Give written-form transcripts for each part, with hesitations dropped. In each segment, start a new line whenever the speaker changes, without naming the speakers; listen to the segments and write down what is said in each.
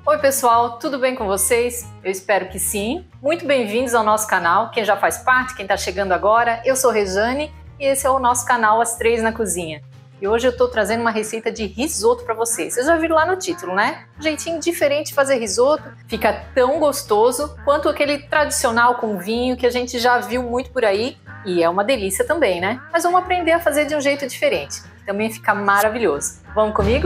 Oi pessoal, tudo bem com vocês? Eu espero que sim. Muito bem-vindos ao nosso canal. Quem já faz parte, quem está chegando agora, eu sou Rejane e esse é o nosso canal As Três na Cozinha. E hoje eu estou trazendo uma receita de risoto para vocês. Vocês já viram lá no título, né? Um jeitinho diferente de fazer risoto, fica tão gostoso quanto aquele tradicional com vinho que a gente já viu muito por aí e é uma delícia também, né? Mas vamos aprender a fazer de um jeito diferente, que também fica maravilhoso. Vamos comigo?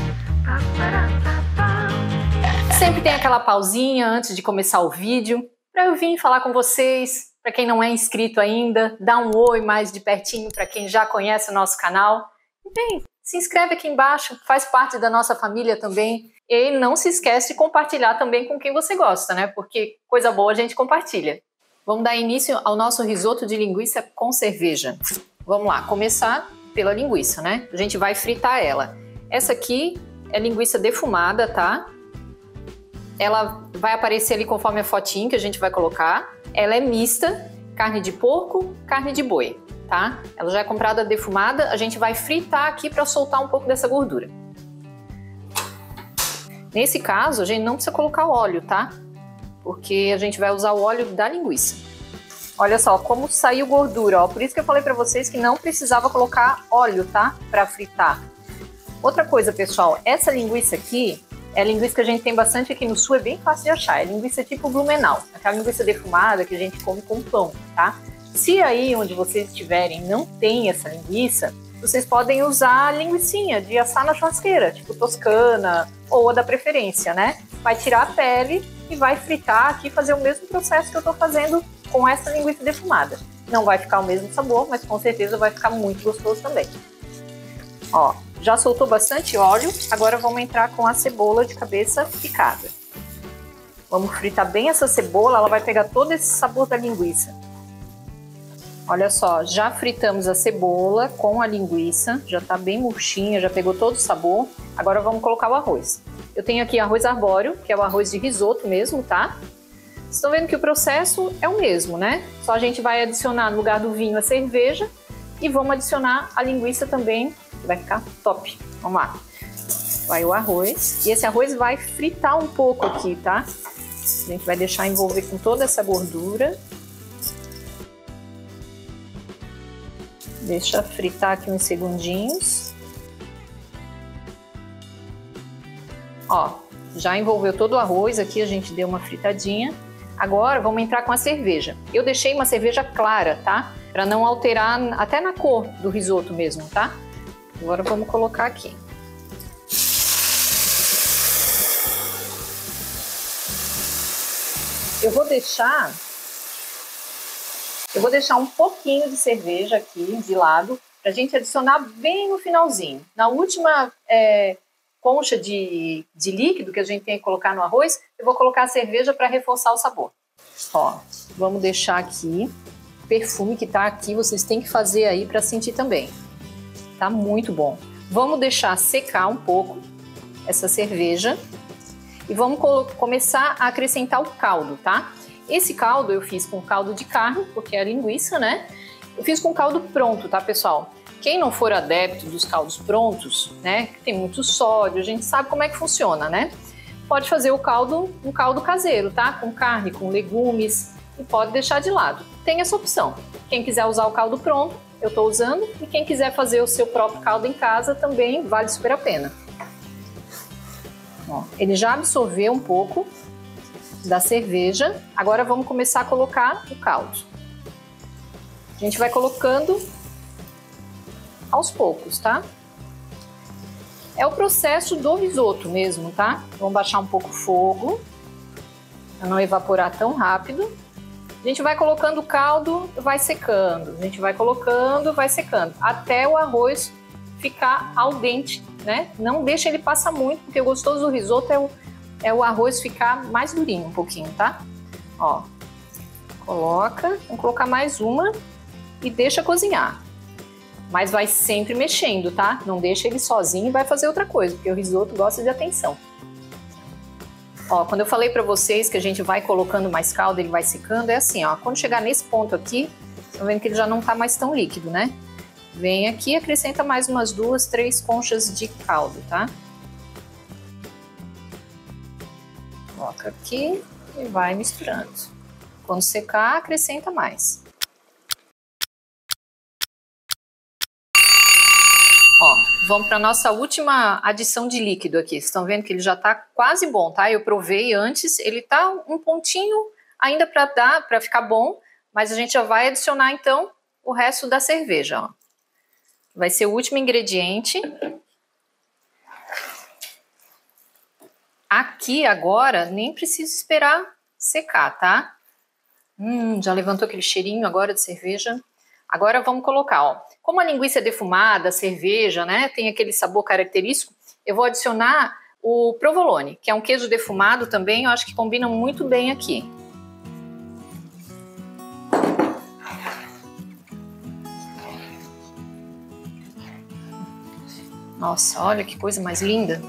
Sempre tem aquela pausinha antes de começar o vídeo para eu vir falar com vocês. Para quem não é inscrito ainda, dá um oi mais de pertinho para quem já conhece o nosso canal. E bem, se inscreve aqui embaixo, faz parte da nossa família também. E não se esquece de compartilhar também com quem você gosta, né? Porque coisa boa a gente compartilha. Vamos dar início ao nosso risoto de linguiça com cerveja. Vamos lá, começar pela linguiça, né? A gente vai fritar ela. Essa aqui é linguiça defumada, tá? Ela vai aparecer ali conforme a fotinho que a gente vai colocar. Ela é mista, carne de porco, carne de boi, tá? Ela já é comprada defumada, a gente vai fritar aqui para soltar um pouco dessa gordura. Nesse caso, a gente não precisa colocar óleo, tá? Porque a gente vai usar o óleo da linguiça. Olha só como saiu gordura, ó. Por isso que eu falei para vocês que não precisava colocar óleo, tá? Para fritar. Outra coisa, pessoal, essa linguiça aqui é a linguiça que a gente tem bastante aqui no sul, é bem fácil de achar. É linguiça tipo Blumenau, aquela linguiça defumada que a gente come com pão, tá? Se aí onde vocês estiverem não tem essa linguiça, vocês podem usar a linguicinha de assar na churrasqueira, tipo toscana ou a da preferência, né? Vai tirar a pele e vai fritar aqui, fazer o mesmo processo que eu tô fazendo com essa linguiça defumada. Não vai ficar o mesmo sabor, mas com certeza vai ficar muito gostoso também. Ó, já soltou bastante óleo, agora vamos entrar com a cebola de cabeça picada. Vamos fritar bem essa cebola, ela vai pegar todo esse sabor da linguiça. Olha só, já fritamos a cebola com a linguiça, já tá bem murchinha, já pegou todo o sabor. Agora vamos colocar o arroz. Eu tenho aqui arroz arbóreo, que é o arroz de risoto mesmo, tá? Vocês estão vendo que o processo é o mesmo, né? Só a gente vai adicionar no lugar do vinho a cerveja e vamos adicionar a linguiça também, que vai ficar top. Vamos lá. Vai o arroz. E esse arroz vai fritar um pouco aqui, tá? A gente vai deixar envolver com toda essa gordura. Deixa fritar aqui uns segundinhos. Ó, já envolveu todo o arroz aqui, a gente deu uma fritadinha. Agora vamos entrar com a cerveja. Eu deixei uma cerveja clara, tá? Para não alterar até na cor do risoto mesmo, tá? Agora vamos colocar aqui. Eu vou deixar um pouquinho de cerveja aqui de lado para a gente adicionar bem no finalzinho. Na última concha de líquido que a gente tem que colocar no arroz, eu vou colocar a cerveja para reforçar o sabor. Ó, vamos deixar aqui. O perfume que tá aqui, vocês têm que fazer aí para sentir também. Tá muito bom. Vamos deixar secar um pouco essa cerveja e vamos começar a acrescentar o caldo, tá? Esse caldo eu fiz com caldo de carne, porque é a linguiça, né? Eu fiz com caldo pronto, tá, pessoal? Quem não for adepto dos caldos prontos, né, que tem muito sódio, a gente sabe como é que funciona, né? Pode fazer um caldo caseiro, tá? Com carne, com legumes, e pode deixar de lado. Tem essa opção. Quem quiser usar o caldo pronto, eu estou usando, e quem quiser fazer o seu próprio caldo em casa também vale super a pena. Ó, ele já absorveu um pouco da cerveja, agora vamos começar a colocar o caldo. A gente vai colocando aos poucos, tá? É o processo do risoto mesmo, tá? Vamos baixar um pouco o fogo, para não evaporar tão rápido. A gente vai colocando o caldo, vai secando. A gente vai colocando, vai secando. Até o arroz ficar al dente, né? Não deixa ele passar muito, porque o gostoso do risoto é o arroz ficar mais durinho um pouquinho, tá? Ó, coloca, vamos colocar mais uma e deixa cozinhar. Mas vai sempre mexendo, tá? Não deixa ele sozinho e vai fazer outra coisa, porque o risoto gosta de atenção. Ó, quando eu falei pra vocês que a gente vai colocando mais caldo, ele vai secando, é assim, ó. Quando chegar nesse ponto aqui, estão vendo que ele já não tá mais tão líquido, né? Vem aqui e acrescenta mais umas 2, 3 conchas de caldo, tá? Coloca aqui e vai misturando. Quando secar, acrescenta mais. Ó, vamos para a nossa última adição de líquido aqui. Vocês estão vendo que ele já está quase bom, tá? Eu provei antes, ele tá um pontinho ainda para ficar bom, mas a gente já vai adicionar então o resto da cerveja, ó. Vai ser o último ingrediente. Aqui agora nem preciso esperar secar, tá? Já levantou aquele cheirinho agora de cerveja. Agora vamos colocar, ó. Como a linguiça é defumada, a cerveja, né, tem aquele sabor característico, eu vou adicionar o provolone, que é um queijo defumado também, eu acho que combina muito bem aqui. Nossa, olha que coisa mais linda.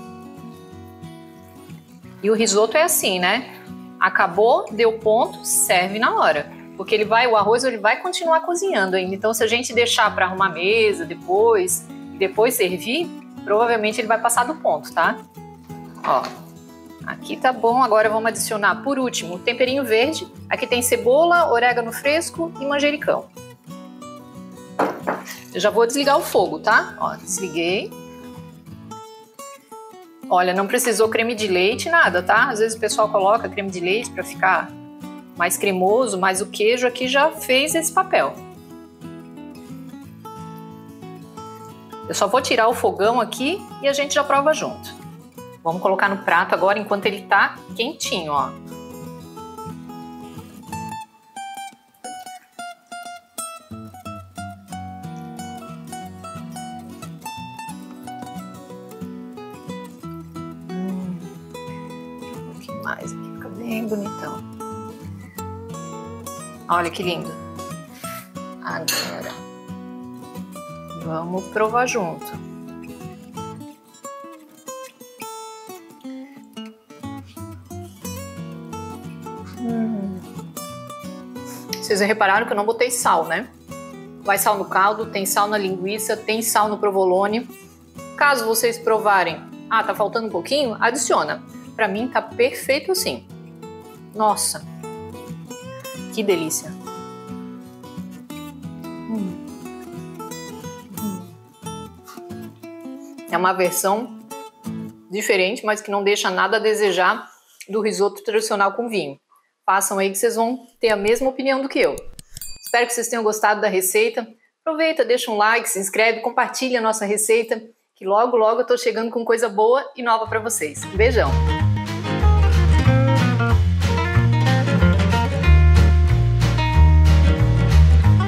E o risoto é assim, né? Acabou, deu ponto, serve na hora. Porque o arroz ele vai continuar cozinhando ainda. Então, se a gente deixar para arrumar a mesa depois servir, provavelmente ele vai passar do ponto, tá? Ó, aqui tá bom. Agora vamos adicionar, por último, o temperinho verde. Aqui tem cebola, orégano fresco e manjericão. Eu já vou desligar o fogo, tá? Ó, desliguei. Olha, não precisou creme de leite, nada, tá? Às vezes o pessoal coloca creme de leite para ficar mais cremoso, mas o queijo aqui já fez esse papel. Eu só vou tirar o fogão aqui e a gente já prova junto. Vamos colocar no prato agora enquanto ele tá quentinho, ó. Um pouquinho mais aqui, fica bem bonitão. Olha que lindo. Agora, vamos provar junto. Vocês repararam que eu não botei sal, né? Vai sal no caldo, tem sal na linguiça, tem sal no provolone. Caso vocês provarem, tá faltando um pouquinho, adiciona. Pra mim tá perfeito assim. Nossa! Que delícia! É uma versão diferente, mas que não deixa nada a desejar do risoto tradicional com vinho. Façam aí que vocês vão ter a mesma opinião do que eu. Espero que vocês tenham gostado da receita. Aproveita, deixa um like, se inscreve, compartilha a nossa receita, que logo, logo eu tô chegando com coisa boa e nova para vocês. Um beijão!